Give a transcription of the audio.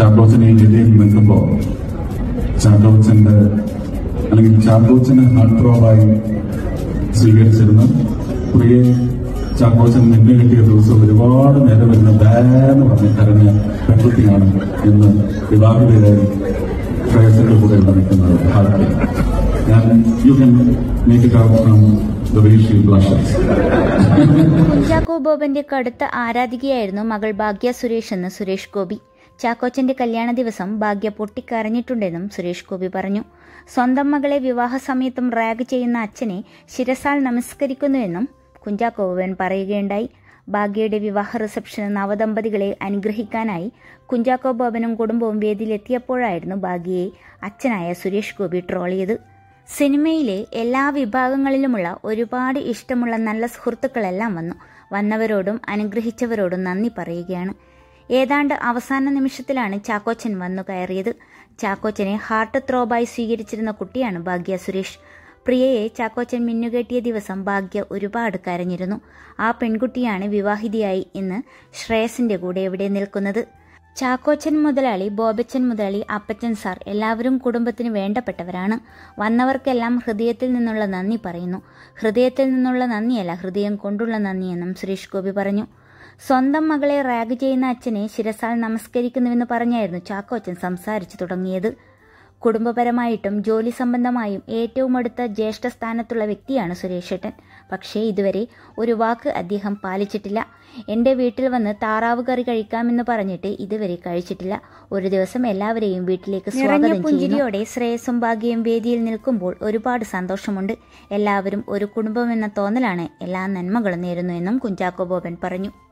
ചാക്കോച്ചനെ ഈ വേദിയിൽ നിൽക്കുമ്പോൾ ചാക്കോച്ചന്റെ അല്ലെങ്കിൽ ചാക്കോച്ചനെ ഹാർട്ട് ത്രോബായി സ്വീകരിച്ചിരുന്നു. പ്രിയെ ചാക്കോച്ചൻ നിന്നെ കിട്ടിയ ദിവസം ഒരുപാട് നേരം വരുന്ന ബാന്ന് പറഞ്ഞ് കരഞ്ഞ പെൺകുട്ടിയാണ് എന്ന് വിവാഹിതരായി ശ്രേയസിന്റെ കൂടെ ഇവിടെ നിൽക്കുന്നത്. ഹാർട്ട് ഞാൻ you can make it out from the way she blushes. Kunchacko ബോബന്റെ കടുത്ത ആരാധികയായിരുന്നു മകൾ ഭാഗ്യ സുരേഷ് എന്ന് സുരേഷ് ഗോപി. ചാക്കോച്ചന്റെ കല്യാണ ദിവസം ഭാഗ്യ പൊട്ടിക്കരഞ്ഞിട്ടുണ്ടെന്നും സുരേഷ് ഗോപി പറഞ്ഞു. സ്വന്തം മകളെ വിവാഹ സമയത്തും റാഗ് ചെയ്യുന്ന അച്ഛനെ ശിരസാൽ നമസ്കരിക്കുന്നുവെന്നും കുഞ്ചാക്കോ ബോബൻ പറയുകയുണ്ടായി. ഭാഗ്യയുടെ വിവാഹ റിസപ്ഷന് നവദമ്പതികളെ അനുഗ്രഹിക്കാനായി കുഞ്ചാക്കോ ബോബനും കുടുംബവും വേദിയിലെത്തിയപ്പോഴായിരുന്നു ഭാഗ്യയെ അച്ഛനായ സുരേഷ് ഗോപി ട്രോളിയത്. സിനിമയിലെ എല്ലാ വിഭാഗങ്ങളിലുമുള്ള ഒരുപാട് ഇഷ്ടമുള്ള നല്ല സുഹൃത്തുക്കളെല്ലാം വന്നവരോടും അനുഗ്രഹിച്ചവരോടും നന്ദി പറയുകയാണ്. ഏതാണ്ട് അവസാന നിമിഷത്തിലാണ് ചാക്കോച്ചൻ വന്നു കയറിയത്. ചാക്കോച്ചനെ ഹാർട്ട് ത്രോബായി സ്വീകരിച്ചിരുന്ന കുട്ടിയാണ് ഭാഗ്യ സുരേഷ്. പ്രിയയെ ചാക്കോച്ചൻ മിന്നുകെട്ടിയ ദിവസം ഭാഗ്യ ഒരുപാട് കരഞ്ഞിരുന്നു. ആ പെൺകുട്ടിയാണ് വിവാഹിതയായി ഇന്ന് ശ്രേയസിന്റെ കൂടെ ഇവിടെ നിൽക്കുന്നത്. ചാക്കോച്ചൻ മുതലാളി, ബോബച്ചൻ മുതലാളി, അപ്പച്ചൻ സാർ എല്ലാവരും കുടുംബത്തിന് വേണ്ടപ്പെട്ടവരാണ്. വന്നവർക്കെല്ലാം ഹൃദയത്തിൽ നിന്നുള്ള നന്ദി പറയുന്നു. ഹൃദയത്തിൽ നിന്നുള്ള നന്ദിയല്ല, ഹൃദയം കൊണ്ടുള്ള നന്ദിയെന്നും സുരേഷ് ഗോപി പറഞ്ഞു. സ്വന്തം മകളെ റാഗ് ചെയ്യുന്ന അച്ഛനെ ശിരസാൽ നമസ്കരിക്കുന്നുവെന്ന് പറഞ്ഞായിരുന്നു ചാക്കോച്ചൻ സംസാരിച്ചു തുടങ്ങിയത്. കുടുംബപരമായിട്ടും ജോലി സംബന്ധമായും ഏറ്റവും അടുത്ത ജ്യേഷ്ഠ സ്ഥാനത്തുള്ള വ്യക്തിയാണ് സുരേഷേട്ടൻ. പക്ഷേ ഇതുവരെ ഒരു വാക്ക് അദ്ദേഹം പാലിച്ചിട്ടില്ല. എൻ്റെ വീട്ടിൽ വന്ന് താറാവ് കറി കഴിക്കാമെന്ന് പറഞ്ഞിട്ട് ഇതുവരെ കഴിച്ചിട്ടില്ല. ഒരു ദിവസം എല്ലാവരെയും വീട്ടിലേക്ക് സ്വാഗതം പുഞ്ചിരിയോടെ ശ്രേയസും ഭാഗ്യയും വേദിയിൽ നിൽക്കുമ്പോൾ ഒരുപാട് സന്തോഷമുണ്ട്. എല്ലാവരും ഒരു കുടുംബമെന്ന തോന്നലാണ് എല്ലാ നന്മകളും നേരുന്നു എന്നും കുഞ്ചാക്കോ ബോബൻ പറഞ്ഞു.